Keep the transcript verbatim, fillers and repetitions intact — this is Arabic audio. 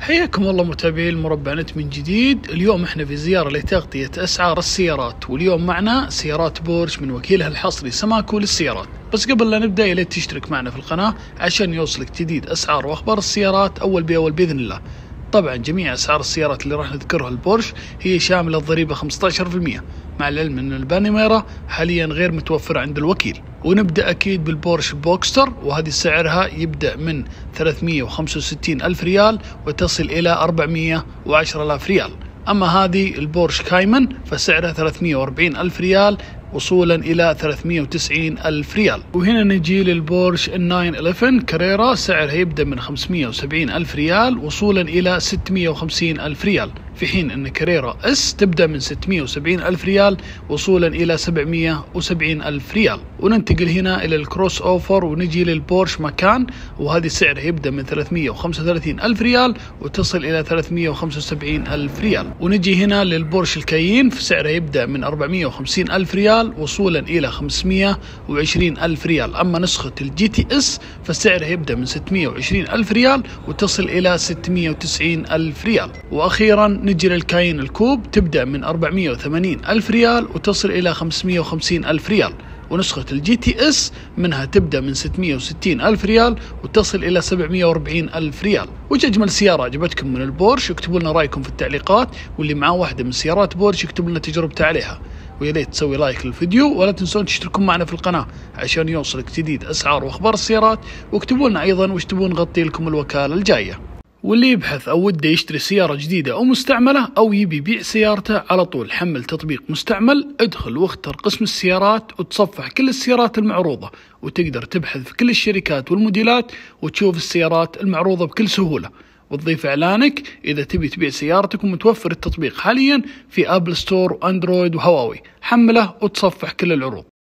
حياكم الله متابعي المربع نت من جديد. اليوم احنا في زيارة لتغطية أسعار السيارات، واليوم معنا سيارات بورش من وكيلها الحصري سماكو للسيارات. بس قبل لا نبدأ يا ليت تشترك معنا في القناة عشان يوصلك جديد أسعار وأخبار السيارات أول بأول بإذن الله. طبعا جميع أسعار السيارات اللي راح نذكرها البورش هي شاملة الضريبة خمسة عشر بالمئة، مع العلم أن البانيميرا حاليا غير متوفرة عند الوكيل. ونبدأ أكيد بالبورش بوكستر، وهذه سعرها يبدأ من ثلاثمئة وخمسة وستين ألف ريال وتصل إلى أربعمئة وعشرة آلاف ريال. أما هذه البورش كايمن فسعرها ثلاثمئة وأربعين ألف ريال وصولا إلى ثلاثمئة وتسعين ألف ريال. وهنا نجي للبورش تسعمئة وأحد عشر كاريرا، سعرها يبدأ من خمسمئة وسبعين ألف ريال وصولا إلى ستمئة وخمسين ألف ريال، في حين أن كاريرا اس تبدأ من ستمئة وسبعين ألف ريال وصولا إلى سبعمئة وسبعين ألف ريال. وننتقل هنا إلى الكروس أوفر ونجي للبورش مكان، وهذه سعرها يبدأ من ثلاثمئة وخمسة وثلاثين ألف ريال وتصل إلى ثلاثمئة وخمسة وسبعين ألف ريال. ونجي هنا للبورش الكايين فسعرها يبدأ من أربعمئة وخمسين ألف ريال وصولا إلى خمسمئة وعشرين ألف ريال. أما نسخة الجي تي اس فسعرها يبدأ من ستمئة وعشرين ألف ريال وتصل إلى ستمئة وتسعين ألف ريال. وأخيرا نجي للكاين الكوب، تبدأ من أربعمئة وثمانين ألف ريال وتصل إلى خمسمئة وخمسين ألف ريال. ونسخة الجي تي اس منها تبدأ من ستمئة وستين ألف ريال وتصل إلى سبعمئة وأربعين ألف ريال. وش أجمل سيارة عجبتكم من البورش؟ اكتبوا لنا رأيكم في التعليقات، واللي معاه واحدة من سيارات بورش يكتب لنا تجربته عليها. ويا ريت تسوي لايك للفيديو، ولا تنسون تشتركون معنا في القناة عشان يوصلك جديد أسعار وأخبار السيارات. واكتبوا لنا أيضا وش تبون نغطي لكم الوكالة الجاية. واللي يبحث أو وده يشتري سيارة جديدة أو مستعملة أو يبي يبيع سيارته، على طول حمل تطبيق مستعمل، ادخل واختر قسم السيارات وتصفح كل السيارات المعروضة، وتقدر تبحث في كل الشركات والموديلات وتشوف السيارات المعروضة بكل سهولة، وتضيف إعلانك إذا تبي تبيع سيارتك. ومتوفر التطبيق حاليا في أبل ستور وأندرويد وهواوي. حمله وتصفح كل العروض.